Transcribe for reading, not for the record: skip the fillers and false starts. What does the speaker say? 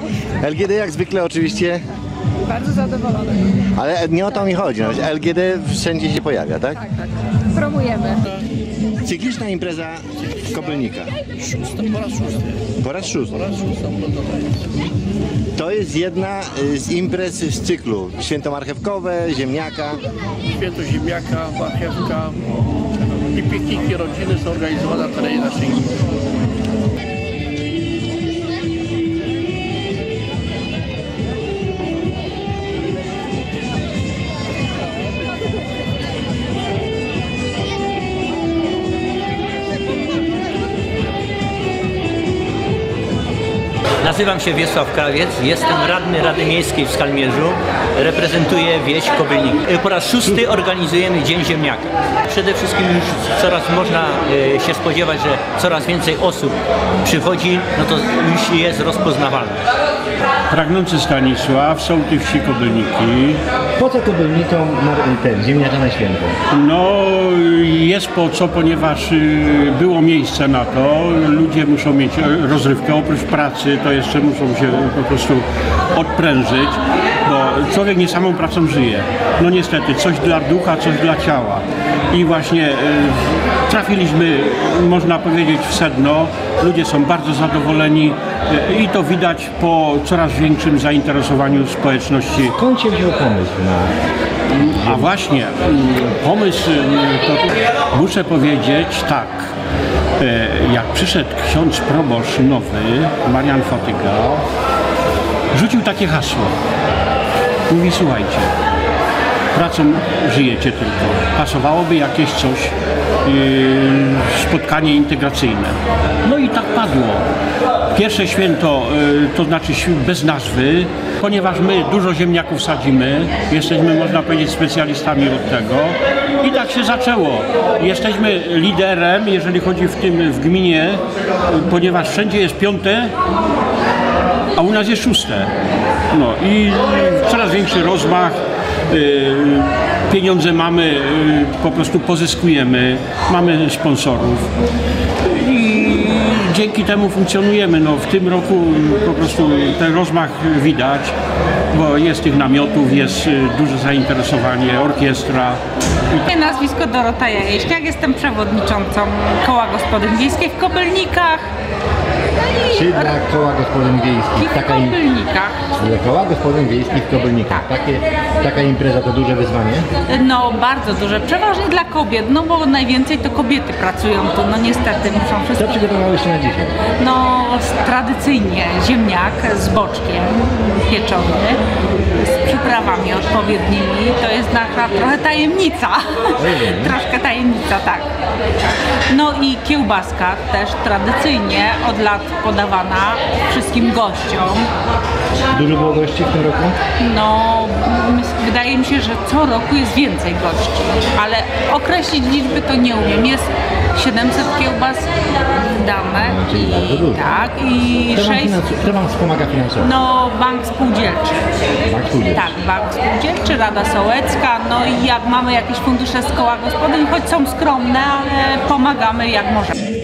LGD jak zwykle oczywiście, Bardzo zadowolony. ale nie o to mi chodzi. LGD wszędzie się pojawia, tak? Tak, tak. Promujemy. Cykliczna impreza w Kobylnikach. Po raz szósty. Po raz szósty. Po raz szósty. To jest jedna z imprez z cyklu. Święto marchewkowe, ziemniaka. Święto ziemniaka, marchewka i pikniki rodziny są organizowane na terenie naszej gminy. Nazywam się Wiesław Krawiec, jestem radny Rady Miejskiej w Skalmierzu, reprezentuję wieś Kobylnik. Po raz szósty organizujemy Dzień Ziemniaka. Przede wszystkim już coraz można się spodziewać, że coraz więcej osób przychodzi, no to już jest rozpoznawalne. Pragnący Stanisław, sołtys wsi Kobylniki. Po co Kobylnikom ten ziemniaka na święto? No jest po co, ponieważ było miejsce na to. Ludzie muszą mieć rozrywkę, oprócz pracy to jeszcze muszą się po prostu odprężyć, bo człowiek nie samą pracą żyje. No niestety, coś dla ducha, coś dla ciała. I właśnie trafiliśmy, można powiedzieć, w sedno. Ludzie są bardzo zadowoleni i to widać po coraz większym zainteresowaniu społeczności. Skąd się wziął pomysł na... A właśnie, pomysł, to muszę powiedzieć tak, jak przyszedł ksiądz proboszcz nowy, Marian Fotyga, rzucił takie hasło. Mówi, słuchajcie, pracą żyjecie tylko. Pasowałoby jakieś coś, spotkanie integracyjne. No i tak padło. Pierwsze święto, to znaczy bez nazwy, ponieważ my dużo ziemniaków sadzimy, jesteśmy, można powiedzieć, specjalistami od tego i tak się zaczęło. Jesteśmy liderem, jeżeli chodzi w gminie, ponieważ wszędzie jest piąte, a u nas jest szóste. No i coraz większy rozmach, pieniądze mamy, po prostu pozyskujemy, mamy sponsorów i dzięki temu funkcjonujemy. No, w tym roku po prostu ten rozmach widać, bo jest tych namiotów, jest duże zainteresowanie, orkiestra. Moje nazwisko Dorota Jajeśniak, jestem przewodniczącą Koła Gospodyń Wiejskich w Kobylnikach. Czy dla koła gospodyń wiejskich? W Kobylnikach. Dla koła gospodyń wiejskich w Kobylnikach. Taka impreza to duże wyzwanie? No bardzo duże, przeważnie dla kobiet, no bo najwięcej to kobiety pracują tu, no niestety muszą wszystko. Co przygotowałyście na dzisiaj? No tradycyjnie ziemniak z boczkiem pieczony, z przyprawami odpowiednimi, to jest nasza trochę tajemnica, troszkę tajemnica, tak. No i kiełbaska też tradycyjnie od lat podawana wszystkim gościom. Dużo było gości w tym roku? No, wydaje mi się, że co roku jest więcej gości, ale określić liczby to nie umiem. Jest 700 kiełbas dane czyli bardzo dużo. tak, i 6... Kto wam wspomaga finansowo? No, Bank Spółdzielczy. Bank Spółdzielczy. Tak, Bank Spółdzielczy, Rada Sołecka, no i jak mamy jakieś fundusze z koła gospodyń, choć są skromne, ale pomagamy jak możemy.